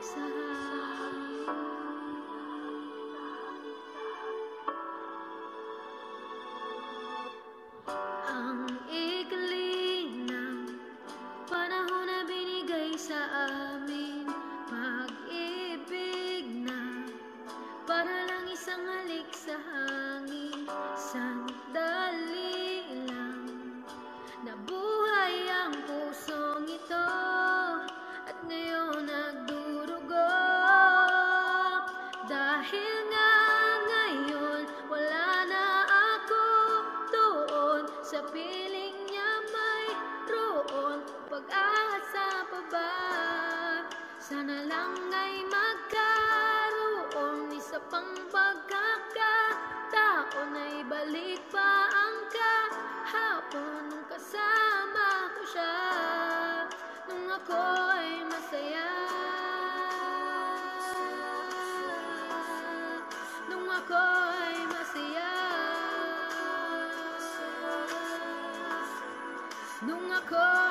sa hangin. Ang ikli ng panahon na binigay sa amin, pag-ibig na para lang isang halik sa hangin. Sandali lang nabuhay ang pusong ito, at ngayon nagdurugo. Dahil nga ngayon wala na ako doon, sa piling niya mayroon pag-asa pa ba? Sana lang ay magkaroon isa pang pagkakataon na ibalik pa ang kahapon nung kasama ko siya, nung ako'y masaya, nung ako'y masaya, nung ako'y